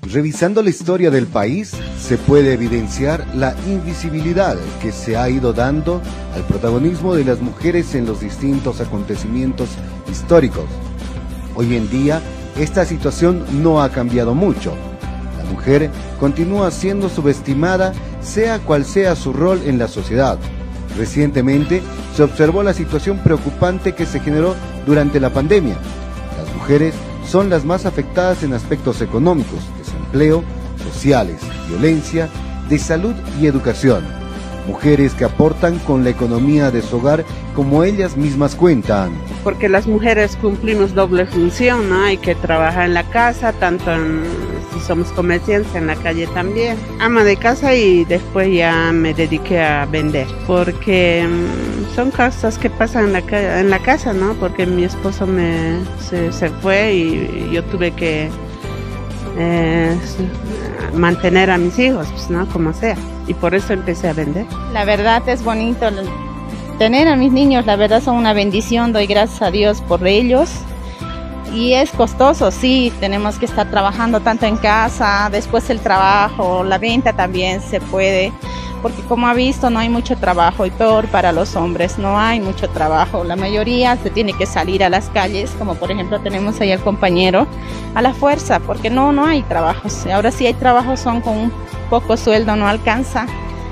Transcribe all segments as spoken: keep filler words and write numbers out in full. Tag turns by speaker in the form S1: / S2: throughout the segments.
S1: Revisando la historia del país, se puede evidenciar la invisibilidad que se ha ido dando al protagonismo de las mujeres en los distintos acontecimientos históricos. Hoy en día, esta situación no ha cambiado mucho. La mujer continúa siendo subestimada, sea cual sea su rol en la sociedad. Recientemente, se observó la situación preocupante que se generó durante la pandemia. Las mujeres son las más afectadas en aspectos económicos, desempleo, sociales, violencia, de salud y educación. Mujeres que aportan con la economía de su hogar como ellas mismas cuentan.
S2: Porque las mujeres cumplimos doble función, ¿no? Hay que trabajar en la casa, tanto en, si somos comerciantes, en la calle también. Ama de casa y después ya me dediqué a vender. Porque um, son cosas que pasan en la, en la casa, ¿no? Porque mi esposo me, se, se fue y yo tuve que eh, mantener a mis hijos, pues, ¿no? Como sea. Y por eso empecé a vender.
S3: La verdad es bonito tener a mis niños, la verdad son una bendición, doy gracias a Dios por ellos. Y es costoso, sí, tenemos que estar trabajando tanto en casa, después el trabajo, la venta también se puede, porque como ha visto no hay mucho trabajo y peor para los hombres, no hay mucho trabajo. La mayoría se tiene que salir a las calles, como por ejemplo tenemos ahí al compañero, a la fuerza, porque no, no hay trabajos. Ahora sí hay trabajos, son con un poco sueldo, no alcanza.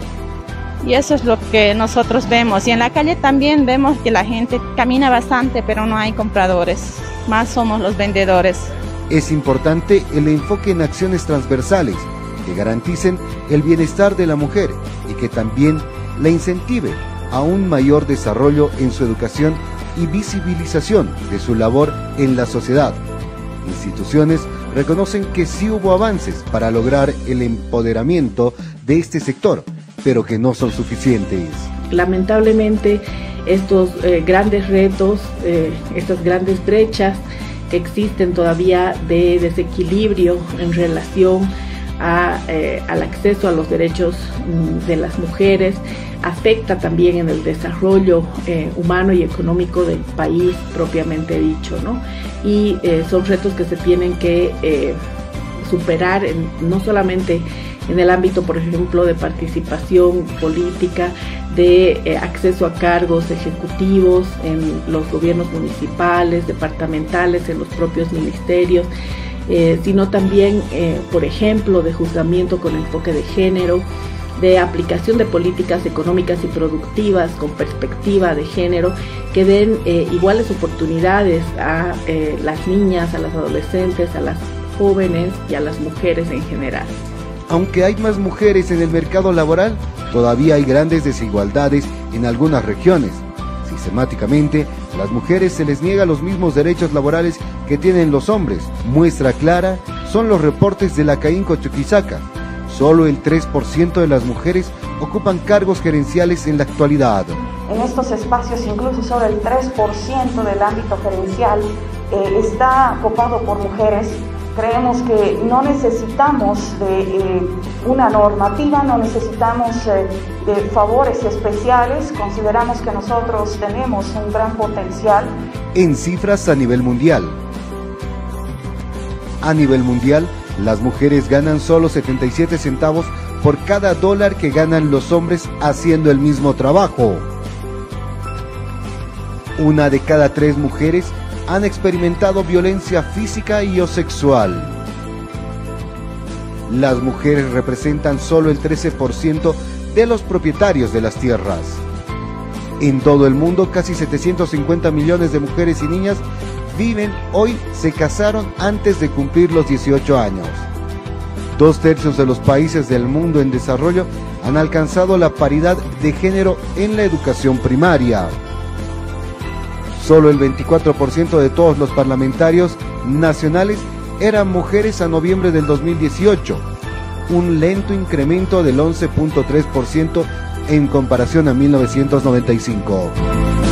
S3: Y eso es lo que nosotros vemos. Y en la calle también vemos que la gente camina bastante, pero no hay compradores. Más somos los vendedores.
S1: Es importante el enfoque en acciones transversales que garanticen el bienestar de la mujer y que también la incentive a un mayor desarrollo en su educación y visibilización de su labor en la sociedad. Instituciones reconocen que sí hubo avances para lograr el empoderamiento de este sector, pero que no son suficientes.
S4: Lamentablemente, estos eh, grandes retos, eh, estas grandes brechas que existen todavía de desequilibrio en relación a, eh, al acceso a los derechos mm, de las mujeres, afecta también en el desarrollo eh, humano y económico del país propiamente dicho, ¿no? Y eh, son retos que se tienen que eh, superar en, no solamente en el ámbito, por ejemplo, de participación política, de eh, acceso a cargos ejecutivos en los gobiernos municipales, departamentales, en los propios ministerios, eh, sino también, eh, por ejemplo, de juzgamiento con enfoque de género, de aplicación de políticas económicas y productivas con perspectiva de género que den eh, iguales oportunidades a eh, las niñas, a las adolescentes, a las jóvenes y a las mujeres en general.
S1: Aunque hay más mujeres en el mercado laboral, todavía hay grandes desigualdades en algunas regiones. Sistemáticamente, a las mujeres se les niega los mismos derechos laborales que tienen los hombres. Muestra clara son los reportes de la CAINCO Chuquisaca. Solo el tres por ciento de las mujeres ocupan cargos gerenciales en la actualidad.
S5: En estos espacios, incluso solo el tres por ciento del ámbito gerencial eh, está ocupado por mujeres. Creemos que no necesitamos de eh, una normativa, no necesitamos eh, de favores especiales. Consideramos que nosotros tenemos un gran potencial.
S1: En cifras a nivel mundial. A nivel mundial, las mujeres ganan solo setenta y siete centavos por cada dólar que ganan los hombres haciendo el mismo trabajo. Una de cada tres mujeres han experimentado violencia física y o sexual. Las mujeres representan solo el trece por ciento de los propietarios de las tierras. En todo el mundo, casi setecientos cincuenta millones de mujeres y niñas viven hoy, se casaron antes de cumplir los dieciocho años. Dos tercios de los países del mundo en desarrollo han alcanzado la paridad de género en la educación primaria. Solo el veinticuatro por ciento de todos los parlamentarios nacionales eran mujeres a noviembre del dos mil dieciocho, un lento incremento del once punto tres por ciento en comparación a mil novecientos noventa y cinco.